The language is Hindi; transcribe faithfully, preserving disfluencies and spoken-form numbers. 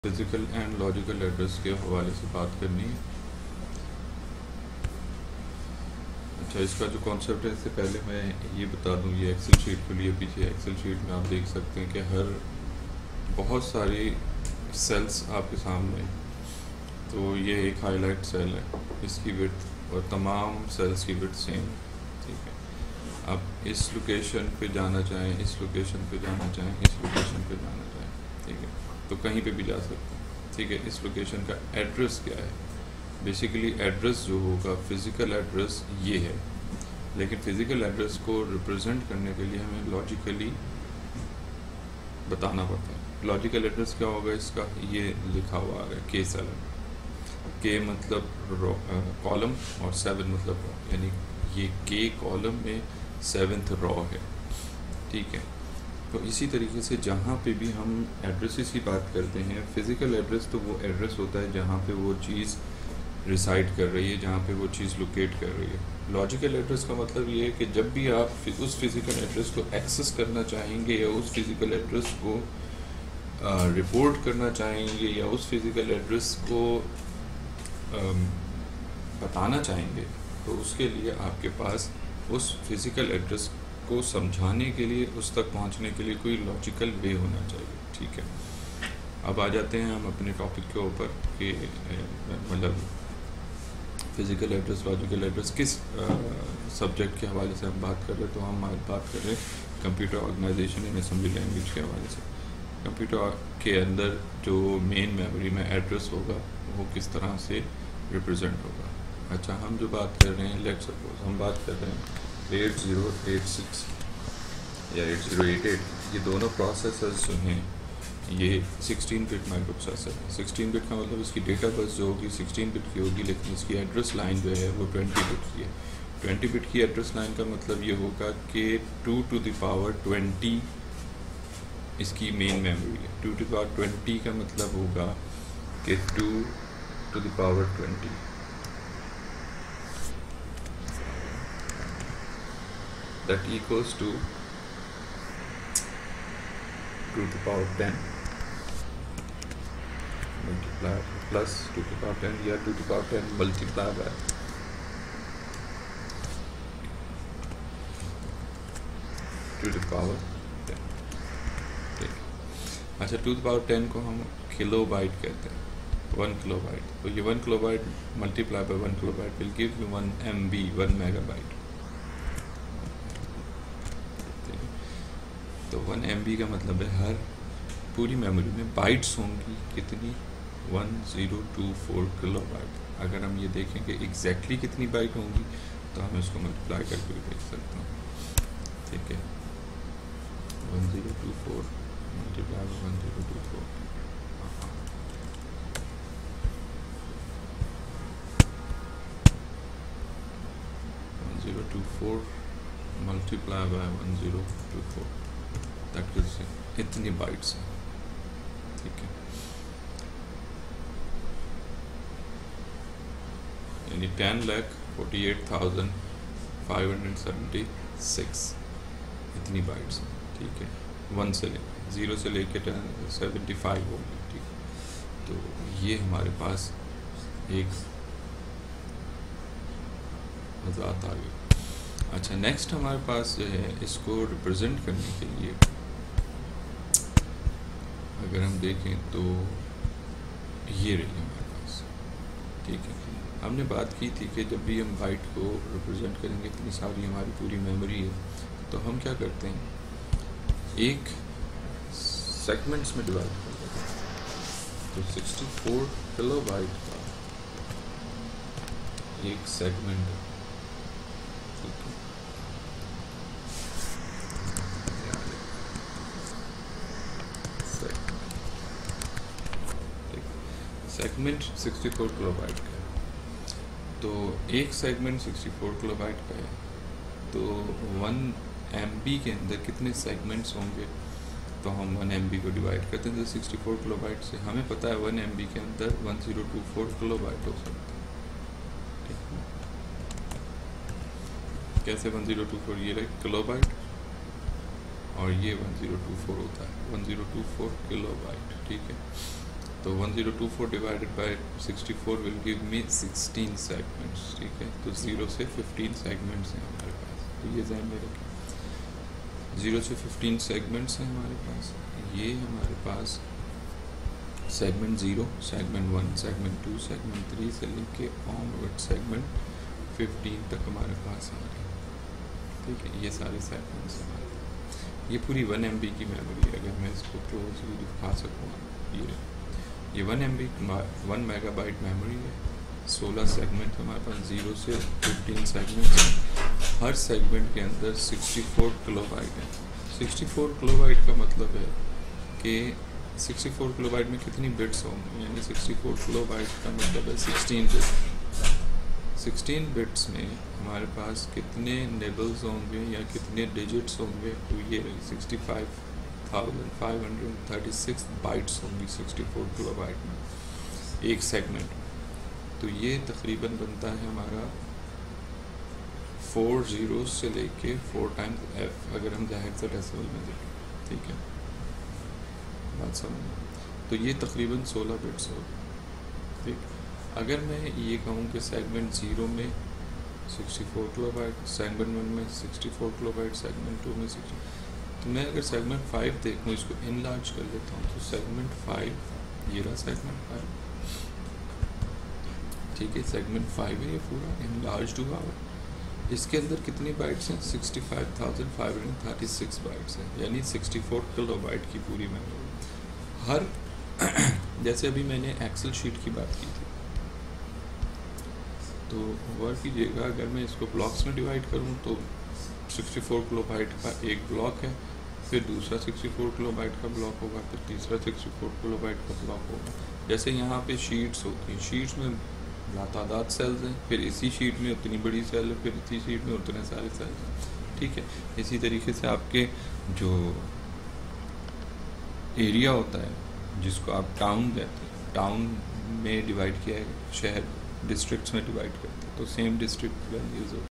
फिज़िकल एंड लॉजिकल एड्रेस के हवाले से बात करनी है। अच्छा, इसका जो कॉन्सेप्ट है इससे पहले मैं ये बता दूं, ये एक्सेल शीट के लिए पीछे एक्सेल शीट में आप देख सकते हैं कि हर बहुत सारी सेल्स आपके सामने, तो ये एक हाईलाइट सेल है, इसकी विड्थ और तमाम सेल्स की विड्थ सेम है। ठीक है, आप इस लोकेशन पे जाना चाहें, इस लोकेशन पे जाना चाहें, इस लोकेशन पे जाना चाहें, ठीक है, तो कहीं पे भी जा सकते हैं। ठीक है, इस लोकेशन का एड्रेस क्या है? बेसिकली एड्रेस जो होगा, फिज़िकल एड्रेस ये है, लेकिन फ़िज़िकल एड्रेस को रिप्रेजेंट करने के लिए हमें लॉजिकली बताना पड़ता है। लॉजिकल एड्रेस क्या होगा इसका? ये लिखा हुआ है के सेवन, के मतलब कॉलम और सेवन मतलब रॉ, यानी ये के कॉलम में सेवन्थ रॉ है। ठीक है, तो इसी तरीके से जहाँ पे भी हम एड्रेसेस की बात करते हैं, फ़िज़िकल एड्रेस तो वो एड्रेस होता है जहाँ पे वो चीज़ रिसाइड कर रही है, जहाँ पे वो चीज़ लोकेट कर रही है। लॉजिकल एड्रेस का मतलब ये है कि जब भी आप उस फिज़िकल एड्रेस को एक्सेस करना चाहेंगे या उस फिज़िकल एड्रेस को रिपोर्ट करना चाहेंगे या उस फिज़िकल एड्रेस को आ, बताना चाहेंगे, तो उसके लिए आपके पास उस फिज़िकल एड्रेस को समझाने के लिए, उस तक पहुंचने के लिए कोई लॉजिकल वे होना चाहिए। ठीक है, अब आ जाते हैं हम अपने टॉपिक के ऊपर कि मतलब फ़िज़िकल एड्रेस, लॉजिकल एड्रेस किस सब्जेक्ट के हवाले से हम बात कर रहे हैं। तो हम आज बात कर रहे हैं computer organisation in assembly language के हवाले से। कंप्यूटर के अंदर जो मेन मेमोरी में एड्रेस होगा वो किस तरह से रिप्रेजेंट होगा। अच्छा, हम जो बात कर रहे हैं, लेट्स सपोज हम बात कर रहे हैं एट ज़ीरो एट सिक्स या एट ज़ीरो एट एट, ये दोनों प्रोसेसर्स जो हैं ये सिक्सटीन बिट माइक्रो प्रोसेसर है। सिक्सटीन बिट का मतलब इसकी डेटा बस जो होगी सिक्सटीन बिट की होगी, लेकिन इसकी एड्रेस लाइन जो है वो ट्वेंटी बिट की है। ट्वेंटी बिट की एड्रेस लाइन का मतलब ये होगा कि two to the power twenty इसकी मेन मेमोरी है। Two to the power twenty का मतलब होगा कि two to the power twenty that equals to two to the power ten multiply plus two to the power ten या two to the power ten multiply by two to the power ten. ठीक, अच्छा, two to the power ten को हम किलो बाइट कहते हैं, वन किलो बाइट। तो ये one kilobyte multiply by one kilobyte will give you one M B, one megabyte. तो वन एम बी का मतलब है हर पूरी मेमोरी में बाइट्स होंगी कितनी? One zero two four kilobyte. अगर हम ये देखें कि एग्जैक्टली कितनी बाइट होंगी तो हम इसको मल्टीप्लाई करके भी देख सकते हैं। ठीक है, one zero two four multiply by one zero two four, one zero two four multiply by one zero two four, that gives इतनी बाइट्स हैं। ठीक है, यानी ten lakh forty eight thousand five hundred seventy six इतनी बाइट्स हैं। ठीक है, वन से लेकर ज़ीरो से लेकर टेन सेवेंटी फाइव हो गई। ठीक है, तो ये हमारे पास एक वज़ाहत आ गई। अच्छा, नेक्स्ट हमारे पास जो है इसको रिप्रेजेंट करने के लिए अगर हम देखें तो ये रही हमारे पास। ठीक है, हमने बात की थी कि जब भी हम बाइट को रिप्रेजेंट करेंगे, इतनी सारी हमारी पूरी मेमोरी है, तो हम क्या करते हैं, एक सेगमेंट्स में डिवाइड कर देते हैं। तो सिक्सटी फोर किलो बाइट का एक सेगमेंट है। ठीक है, segment sixty four kilobyte का है। तो एक segment sixty four kilobyte का है, तो वन एम बी के अंदर कितने सेगमेंट्स होंगे? तो हम वन एम बी को डिवाइड करते हैं तो सिक्सटी फोर किलो बाइट से। हमें पता है वन एम बी के अंदर one zero two four kilobyte हो सकता है। ठीक है, कैसे? वन ज़ीरो टू फोर ये रहे किलो बाइट और ये वन ज़ीरो टू फोर होता है one zero two four kilobyte. ठीक है, तो one zero two four divided by sixty four will give me sixteen segments, ठीक है। तो ज़ीरो से फिफ्टीन सेगमेंट्स हैं हमारे पास, तो ये ध्यान में रखें, ज़ीरो से फिफ्टीन सेगमेंट्स हैं हमारे पास। ये हमारे पास segment zero, segment one, segment two, segment three से लेके ऑनवर्ड सेगमेंट फिफ्टीन तक हमारे पास आ रहे हैं, ठीक है। ये सारे सेगमेंट्स हमारे, ये पूरी वन एम बी की मेमोरी है। अगर मैं इसको क्लोजली दिखा सकूँ, ये ये one M B one megabyte memory है, सोलह सेगमेंट हमारे पास, ज़ीरो से फिफ्टीन सेगमेंट्स हैं। हर सेगमेंट के अंदर सिक्सटी फोर किलोबाइट है। सिक्सटी फोर किलोबाइट का मतलब है कि सिक्सटी फोर किलोबाइट में कितनी बिट्स होंगी, यानी सिक्सटी फोर किलोबाइट का मतलब है सिक्सटीन बिट। सिक्सटीन बिट्स में हमारे पास कितने निबल्स होंगे या कितने डिजिट्स होंगे, तो ये sixty five thousand five hundred thirty six bytes होंगी सिक्सटी फोर किलोबाइट में एक सेगमेंट। तो ये तकरीबन बनता है हमारा फोर ज़ीरो से लेके फोर टाइम्स एफ, अगर हम हेक्साडेसिमल में देखें, ठीक है, बात समझ। तो ये तकरीबन सोलह बिट्स हो, ठीक। अगर मैं ये कहूँ कि सेगमेंट ज़ीरो में sixty four kilobyte, segment one में sixty four kilobyte, segment two में सिक्सटी, तो मैं अगर सेगमेंट फाइव देखूँ, इसको इनलार्ज कर लेता हूँ, तो सेगमेंट फाइव, ये रहा सेगमेंट फाइव, ठीक है, सेगमेंट फाइव है, ये पूरा इनलार्ज हुआ हुआ। इसके अंदर कितनी बाइट्स हैं, sixty five thousand five hundred thirty six bytes हैं, यानी सिक्सटी फोर किलोबाइट की पूरी मेमोरी। हर जैसे अभी मैंने एक्सेल शीट की बात की थी, तो गौर कीजिएगा, अगर मैं इसको ब्लॉक्स में डिवाइड करूं तो सिक्सटी फोर किलोबाइट का एक ब्लॉक है, फिर दूसरा सिक्सटी फोर किलोबाइट का ब्लॉक होगा, फिर तीसरा सिक्सटी फोर किलोबाइट का ब्लॉक होगा। जैसे यहाँ पे शीट्स होती हैं, शीट्स में लातादाद सेल्स हैं, फिर इसी शीट में उतनी बड़ी सेल है, फिर इसी शीट में उतने सारे सेल्स हैं, ठीक है। इसी तरीके से आपके जो एरिया होता है, जिसको आप टाउन कहते हैं, टाउन में डिवाइड किया है, शहर डिस्ट्रिक्ट्स में डिवाइड करते हैं, तो सेम डिस्ट्रिक्ट वैल्यूज़ होती है।